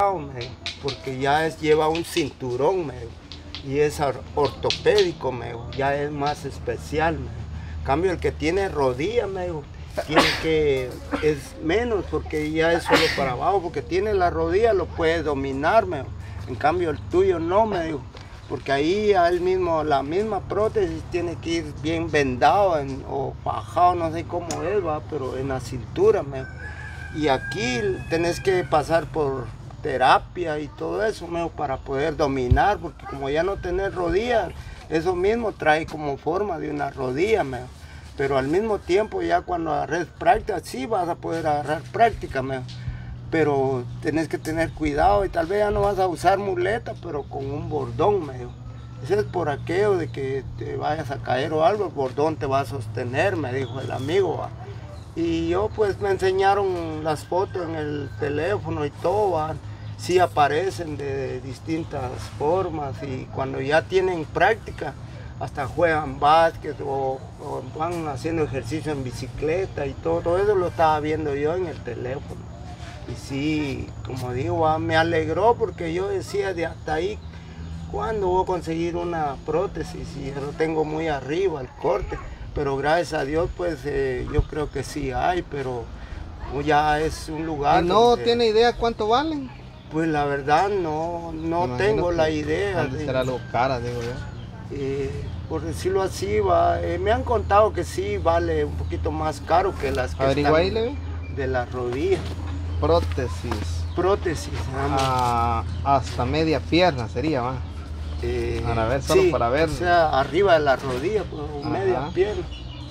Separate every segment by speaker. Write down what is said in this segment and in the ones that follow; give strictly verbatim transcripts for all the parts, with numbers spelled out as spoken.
Speaker 1: me dijo, porque ya es, lleva un cinturón, me dijo, y es ortopédico, me dijo, ya es más especial, me dijo. En cambio, el que tiene rodilla, me dijo, tiene que, es menos, porque ya es solo para abajo, porque tiene la rodilla, lo puede dominar, me dijo. En cambio, el tuyo no, me dijo, porque ahí a él mismo, la misma prótesis tiene que ir bien vendado en, o bajado, no sé cómo es, va, pero en la cintura, me dijo. Y aquí tenés que pasar por terapia y todo eso, me dijo, para poder dominar, porque como ya no tenés rodillas, eso mismo trae como forma de una rodilla, me dijo. Pero al mismo tiempo ya cuando agarres práctica, sí vas a poder agarrar práctica, me dijo. Pero tenés que tener cuidado y tal vez ya no vas a usar muleta, pero con un bordón, me dijo. Eso es por aquello de que te vayas a caer o algo, el bordón te va a sostener, me dijo el amigo, ¿va? Y yo pues me enseñaron las fotos en el teléfono y todo, ¿va? Sí aparecen de distintas formas y cuando ya tienen práctica, hasta juegan básquet o, o van haciendo ejercicio en bicicleta y todo, todo eso lo estaba viendo yo en el teléfono. Y sí, como digo, ah, me alegró porque yo decía de hasta ahí, ¿cuándo voy a conseguir una prótesis? Y yo lo tengo muy arriba, el corte, pero gracias a Dios, pues eh, yo creo que sí hay, pero ya es un lugar.
Speaker 2: ¿Y no donde, tiene idea cuánto valen?
Speaker 1: Pues la verdad no, no tengo la idea.
Speaker 2: De, será algo cara, digo yo.
Speaker 1: Eh, por decirlo así, va, eh, me han contado que sí vale un poquito más caro que las que están de la rodilla.
Speaker 2: Prótesis.
Speaker 1: Prótesis.
Speaker 2: Ah, hasta media pierna sería, va.
Speaker 1: Eh,
Speaker 2: para ver, solo
Speaker 1: sí,
Speaker 2: para ver.
Speaker 1: O sea, arriba de la rodilla, pues, media pierna.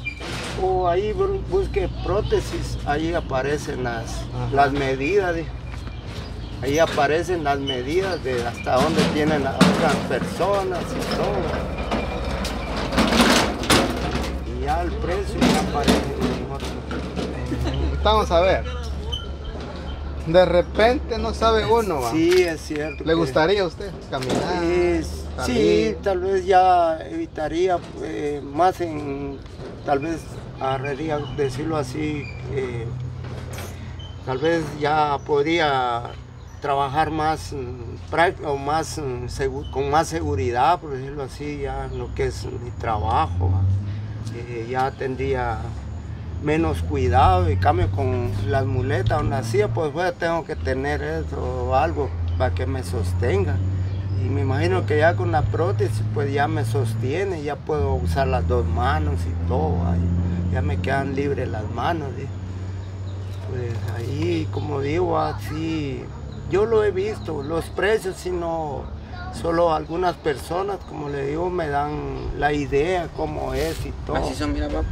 Speaker 1: O ahí busque prótesis, ahí aparecen las, las medidas. De, ahí aparecen las medidas de hasta dónde tienen las otras personas y todo. Y ya el precio ya aparece en otro.
Speaker 2: Vamos a ver. De repente no sabe uno, ¿va?
Speaker 1: Sí, es cierto.
Speaker 2: ¿Le gustaría a usted caminar?
Speaker 1: Es, sí, tal vez ya evitaría eh, más en, tal vez agarraría, decirlo así, eh, tal vez ya podría trabajar más o más con más seguridad, por decirlo así, ya en lo que es mi trabajo, eh, ya tendría menos cuidado. Y cambio con las muletas o la silla, pues, pues tengo que tener eso o algo para que me sostenga. Y me imagino que ya con la prótesis pues ya me sostiene, ya puedo usar las dos manos y todo, ya, ya me quedan libres las manos. ¿Sí? Pues ahí, como digo, así, yo lo he visto, los precios, sino solo algunas personas, como le digo, me dan la idea cómo es y todo.
Speaker 3: Así son, mira, papá.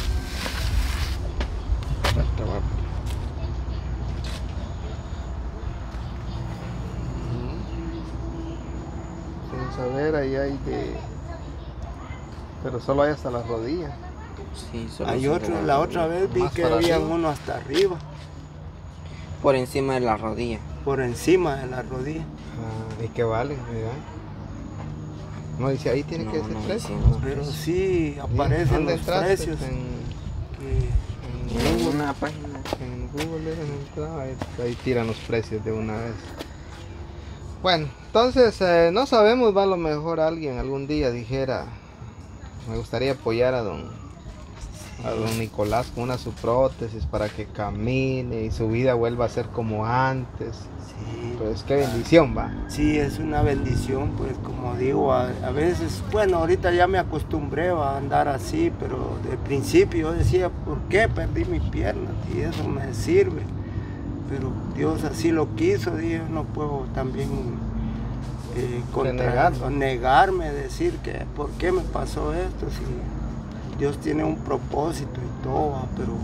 Speaker 2: Vamos a ver, ahí hay de... pero solo hay hasta las rodillas.
Speaker 3: Sí, solo
Speaker 1: hay otro, la otra vez vi que había uno hasta arriba.
Speaker 3: Por encima de la rodilla.
Speaker 1: Por encima de la rodilla.
Speaker 2: Ah, ¿y qué vale? Mira. No dice ahí tiene no, que ser
Speaker 3: no,
Speaker 2: precio.
Speaker 3: No,
Speaker 1: pero sí aparecen los precios.
Speaker 2: En,
Speaker 3: que, en, en una página.
Speaker 2: En Google ahí, ahí tiran los precios de una vez. Bueno, entonces eh, no sabemos, va, a lo mejor alguien algún día dijera, me gustaría apoyar a don, a don Nicolás con una su prótesis para que camine y su vida vuelva a ser como antes.
Speaker 1: Sí,
Speaker 2: pues qué bendición, va.
Speaker 1: Sí, es una bendición, pues como digo, a, a veces, bueno, ahorita ya me acostumbré a andar así, pero de principio yo decía, ¿por qué perdí mi pierna? Y eso me sirve. Pero Dios así lo quiso, dije, no puedo también eh, contra, negarme, decir que por qué me pasó esto, si Dios tiene un propósito y todo, pero...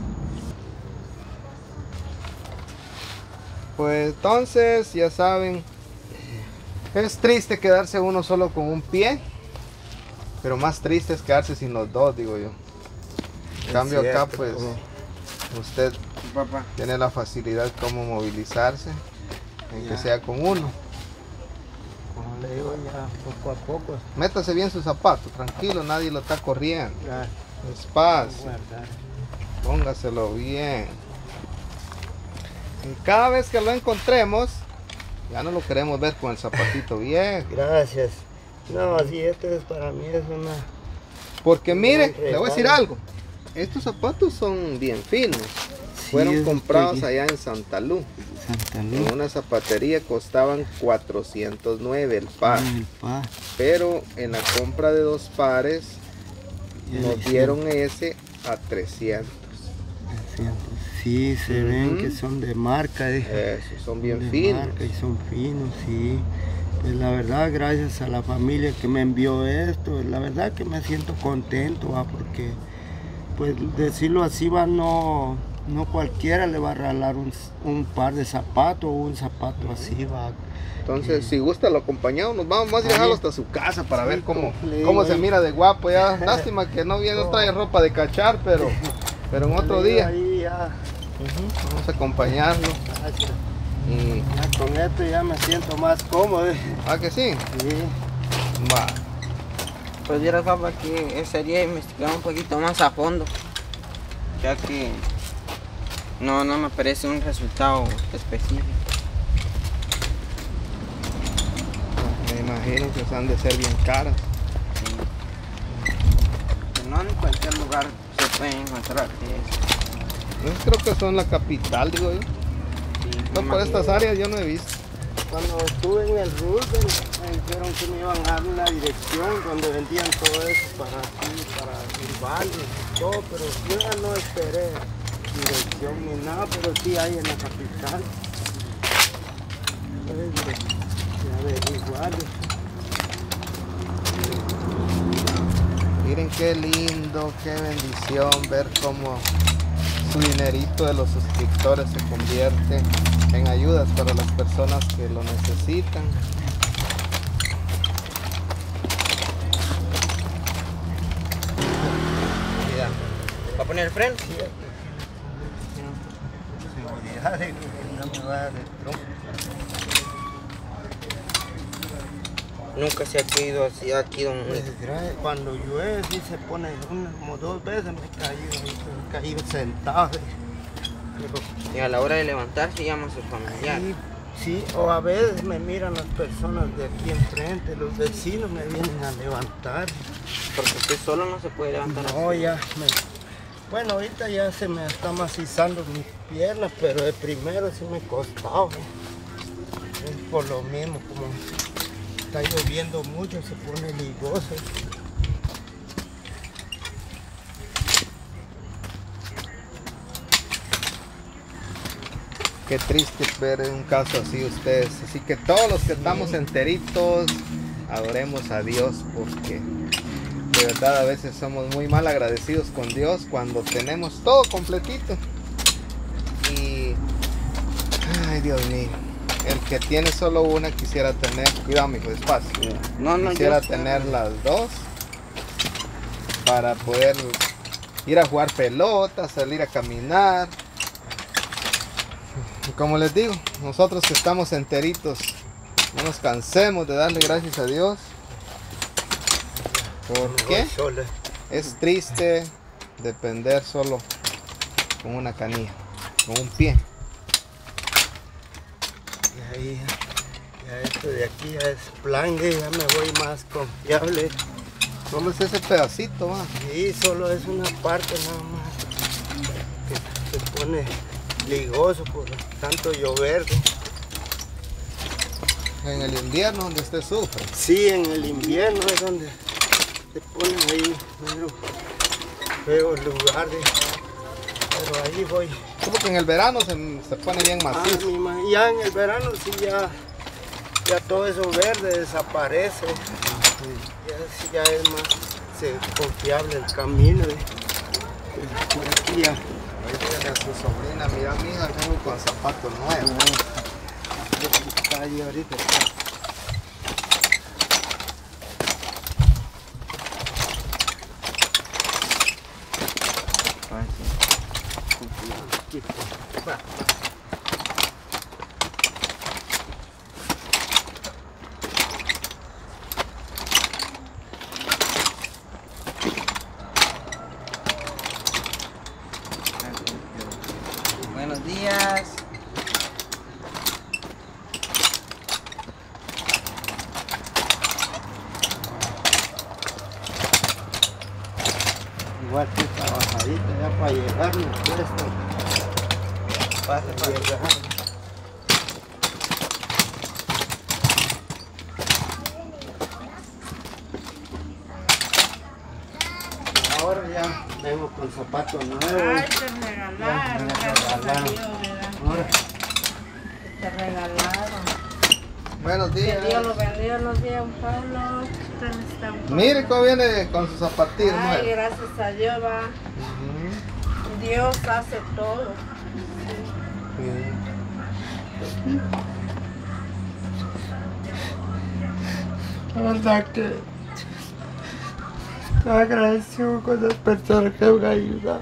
Speaker 2: Pues entonces, ya saben, es triste quedarse uno solo con un pie, pero más triste es quedarse sin los dos, digo yo. En cambio acá, pues, usted
Speaker 3: Papá.
Speaker 2: tiene la facilidad como movilizarse, en
Speaker 1: ya.
Speaker 2: que sea con uno.
Speaker 1: Como le digo, ya poco a poco.
Speaker 2: Métase bien sus zapatos, tranquilo, nadie lo está corriendo.
Speaker 1: Ya.
Speaker 2: Despacio. Póngaselo bien. Y cada vez que lo encontremos, Ya no lo queremos ver con el zapatito viejo.
Speaker 1: Gracias. No, así este es para mí es una...
Speaker 2: Porque mire,
Speaker 1: un
Speaker 2: le voy a decir
Speaker 1: regalo.
Speaker 2: algo. Estos zapatos son bien finos.
Speaker 1: Sí,
Speaker 2: Fueron
Speaker 1: es
Speaker 2: comprados
Speaker 1: que-
Speaker 2: allá en Santa Luz.
Speaker 1: Santa
Speaker 2: En
Speaker 1: Luz.
Speaker 2: una zapatería costaban cuatrocientos nueve el par.
Speaker 1: Ah, el pa.
Speaker 2: Pero en la compra de dos pares
Speaker 1: Ya
Speaker 2: nos
Speaker 1: le
Speaker 2: dieron ese a trescientos.
Speaker 1: Sí, se ven
Speaker 2: Ujú.
Speaker 1: que son de marca. eh.
Speaker 2: Esos son bien
Speaker 1: de
Speaker 2: finos.
Speaker 1: marca y son finos, sí. Pues la verdad, gracias a la familia que me envió esto, la verdad que me siento contento, ¿va? Porque, pues decirlo así, va, no, no cualquiera le va a regalar un, un par de zapatos o un zapato así, va.
Speaker 2: Entonces, si gusta, lo acompañamos. Nos vamos más a
Speaker 1: Ahí.
Speaker 2: dejarlo hasta su casa para
Speaker 1: Sí,
Speaker 2: ver cómo,
Speaker 1: completo,
Speaker 2: cómo se
Speaker 1: ahí.
Speaker 2: mira de guapo. Ya, lástima que no viene, no trae ropa de cachar, pero, pero en otro día
Speaker 1: Ahí ya,
Speaker 2: ujú, vamos a acompañarlo.
Speaker 1: gracias.
Speaker 2: Y,
Speaker 1: Ya con esto ya me siento más cómodo. eh.
Speaker 2: ah, que sí.
Speaker 1: Sí.
Speaker 2: Va.
Speaker 3: Pues vieras, papá, que sería investigar un poquito más a fondo, ya que no, no me parece un resultado específico.
Speaker 2: Me imagino que han de ser bien caras.
Speaker 3: Que no en cualquier lugar se puede encontrar eso.
Speaker 2: Yo creo que son la capital, digo yo.
Speaker 3: Sí,
Speaker 2: No, por
Speaker 3: más-
Speaker 2: estas áreas yo no he visto.
Speaker 1: Cuando estuve en el Roosevelt me dijeron que me iban a dar una dirección donde vendían todo eso para aquí, para urbanos y todo, pero yo ya no esperé dirección ni nada, pero sí hay en la capital. Puedes averiguar.
Speaker 2: Miren qué lindo, qué bendición ver cómo su dinerito de los suscriptores se convierte en ayudas para las personas que lo necesitan.
Speaker 3: Mira, ¿va a poner el freno?
Speaker 1: Seguridad de que no me va a dar el tronco.
Speaker 3: Nunca se ha caído así aquí, don
Speaker 1: Pues, gra- cuando llueve sí se pone una, como dos veces me he caído, me he caído sentado. Pero
Speaker 3: Y a la hora de levantarse llama a su familiar.
Speaker 1: sí, sí, o a veces me miran las personas de aquí enfrente, los vecinos me vienen a levantar.
Speaker 3: Porque usted solo no se puede levantar
Speaker 1: No,
Speaker 3: así.
Speaker 1: ya me... Bueno, ahorita ya se me está macizando mis piernas, pero de primero sí me costaba. Es por lo mismo, como está lloviendo mucho, se pone ligoso.
Speaker 2: Qué triste ver un caso así ustedes. Así que todos los que estamos enteritos, adoremos a Dios porque de verdad a veces somos muy mal agradecidos con Dios cuando tenemos todo completito. Y ay, Dios mío, el que tiene solo una quisiera tener, cuidado mijo, despacio.
Speaker 3: No, no,
Speaker 2: Quisiera
Speaker 3: yo-
Speaker 2: tener las dos para poder ir a jugar pelota, salir a caminar. Y como les digo, nosotros que estamos enteritos, no nos cansemos de darle gracias a Dios. ¿Por qué?
Speaker 1: Voy solo.
Speaker 2: Es triste depender solo con una canilla, con un pie.
Speaker 1: Y ahí, ya esto de aquí ya es plangue, ya me voy más confiable.
Speaker 2: Solo es ese pedacito, va.
Speaker 1: Sí, solo es una parte nada más que se pone ligoso por tanto llover.
Speaker 2: En el invierno donde usted sufre.
Speaker 1: Sí, en el invierno es donde se pone ahí mero feo el lugar, de- pero ahí voy.
Speaker 2: Como que en el verano se, se pone bien
Speaker 1: Ah,
Speaker 2: macizo.
Speaker 1: mi ma- ya en el verano sí ya, ya todo eso verde desaparece. Ya, sí, ya es más sí, confiable el camino. de- por aquí ya.
Speaker 2: Ahí tiene a su sobrina, mira mi hija, vengo con zapatos nuevos.
Speaker 1: Está ahí ahorita.
Speaker 3: Ah, sí. Buenos días.
Speaker 1: llevar tu trabajadita ya para llegarme puesto.
Speaker 3: Pase, pase.
Speaker 1: Ahora ya vengo con zapatos nuevos.
Speaker 4: Ay, te regalaron,
Speaker 1: Ya, me
Speaker 4: gracias a
Speaker 1: regalaron.
Speaker 4: Dios, ¿verdad?
Speaker 1: Ahora,
Speaker 4: Te regalaron.
Speaker 2: Buenos
Speaker 4: Que
Speaker 2: días.
Speaker 4: Dios lo bendiga, los días, Pablo. Ustedes están por-
Speaker 2: Mire cómo viene con sus zapatillas
Speaker 4: Ay,
Speaker 2: nuevas.
Speaker 4: gracias a Dios, va.
Speaker 2: Ujú.
Speaker 4: Dios hace todo.
Speaker 1: la verdad que estoy agradecido con las personas que me han ayudado.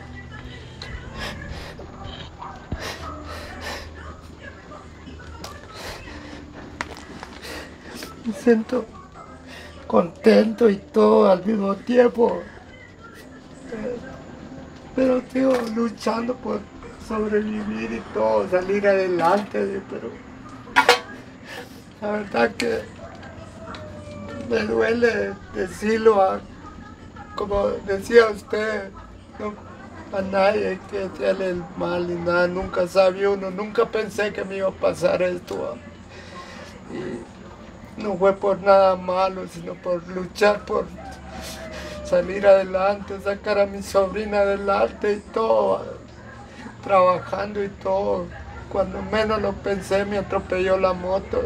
Speaker 1: Me siento contento y todo al mismo tiempo. Eh, Pero sigo luchando por sobrevivir y todo, salir adelante, pero la verdad que me duele decirlo, a- como decía usted, no, a nadie que hacerle el mal ni nada, nunca sabía uno, nunca pensé que me iba a pasar esto. ¿va? Y no fue por nada malo, sino por luchar por salir adelante, sacar a mi sobrina adelante y todo, ¿va? Trabajando y todo. Cuando menos lo pensé me atropelló la moto.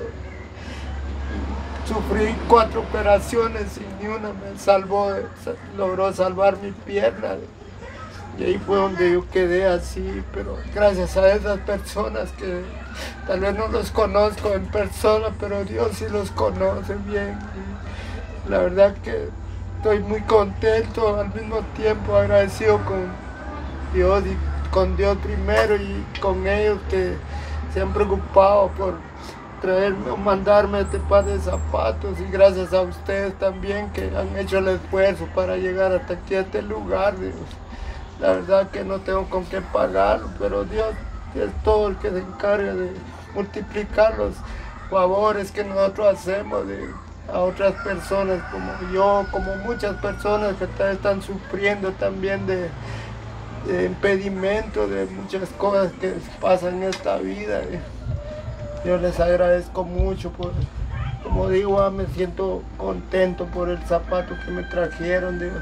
Speaker 1: Sufrí cuatro operaciones y ni una me salvó, sa- logró salvar mi pierna. Y ahí fue donde yo quedé así, pero gracias a esas personas que tal vez no los conozco en persona, pero Dios sí los conoce bien. Y la verdad que estoy muy contento, al mismo tiempo agradecido con Dios y con Dios primero y con ellos que se han preocupado por traerme o mandarme este par de zapatos, y gracias a ustedes también que han hecho el esfuerzo para llegar hasta aquí a este lugar. Dios. La verdad que no tengo con qué pagarlo, pero Dios es todo el que se encarga de multiplicar los favores que nosotros hacemos de, a otras personas como yo, como muchas personas que ta- están sufriendo también de, de impedimento, de muchas cosas que pasan en esta vida. eh. Yo les agradezco mucho por, como digo, ah, me siento contento por el zapato que me trajeron. Digo.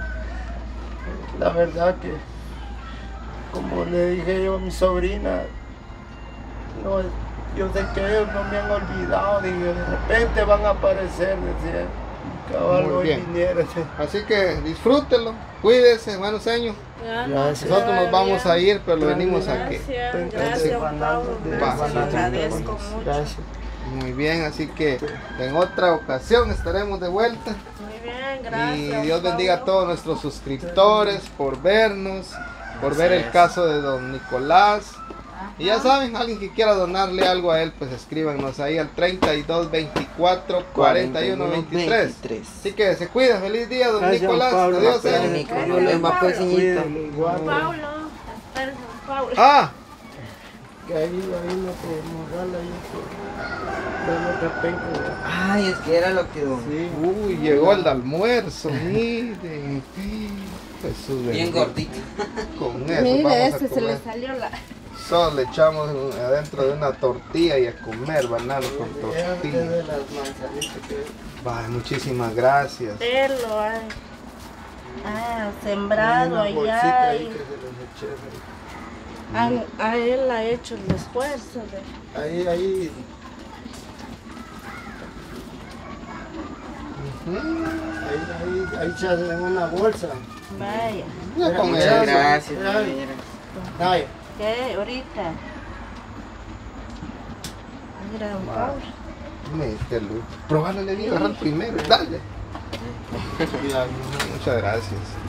Speaker 1: La verdad que, como le dije yo a mi sobrina, no, yo sé que ellos no me han olvidado, digo, de repente van a aparecer, decía, cabal
Speaker 2: Muy
Speaker 1: hoy
Speaker 2: bien.
Speaker 1: vinieron.
Speaker 2: Así que disfrútenlo, cuídense, buenos años.
Speaker 1: Gracias.
Speaker 2: Nosotros nos vamos a ir, pero lo venimos aquí.
Speaker 4: Gracias, gracias, Pablo. Gracias,
Speaker 2: Va.
Speaker 4: le agradezco mucho.
Speaker 1: Gracias.
Speaker 2: Muy bien, así que en otra ocasión estaremos de vuelta.
Speaker 4: Muy bien, gracias.
Speaker 2: Y Dios bendiga a
Speaker 4: Pablo.
Speaker 2: todos nuestros suscriptores por vernos, por ver el caso de don Nicolás. Y ya saben, alguien que quiera donarle algo a él, pues escríbanos ahí al treinta y dos veinticuatro cuarenta y uno veintitrés. Así que se cuida, feliz día don
Speaker 1: Gracias,
Speaker 2: Nicolás.
Speaker 1: Pablo.
Speaker 2: Adiós.
Speaker 3: Pero,
Speaker 2: señor.
Speaker 3: Nico, yo le va pues, señorito.
Speaker 1: Cuídenlo igual.
Speaker 4: Pablo, espera, Pablo.
Speaker 2: Ah,
Speaker 1: Que ahí, ahí no podemos darle ahí por dar otra penca.
Speaker 3: Ay, es que era lo que...
Speaker 1: Sí.
Speaker 2: uy, llegó el almuerzo, miren. Jesús
Speaker 3: Bien
Speaker 2: bendito.
Speaker 3: gordito.
Speaker 2: Con eso
Speaker 4: Mire,
Speaker 2: vamos a
Speaker 4: este se le
Speaker 2: comer.
Speaker 4: salió la...
Speaker 2: Solo le echamos adentro de una tortilla y a comer banano con
Speaker 1: Este
Speaker 2: tortilla.
Speaker 1: de las manzanitas que...
Speaker 2: Vale, muchísimas gracias.
Speaker 4: Pelo, ay. Ah, sembrado
Speaker 1: Una bolsita
Speaker 4: allá.
Speaker 1: ahí
Speaker 4: Y
Speaker 1: que se les eché.
Speaker 4: a, a él ha hecho el esfuerzo de...
Speaker 1: Ahí, ahí.
Speaker 2: Ujú.
Speaker 1: Ahí, ahí, ahí se hace en una bolsa.
Speaker 4: Vaya.
Speaker 2: Ya con
Speaker 1: Muchas
Speaker 2: eso.
Speaker 3: Gracias,
Speaker 1: Ay.
Speaker 3: señora.
Speaker 1: Ay,
Speaker 4: ¿Qué? Ahorita. Mira, don Pablo.
Speaker 2: Mételo. Probándole bien, agarrar primero. Dale. Muchas gracias.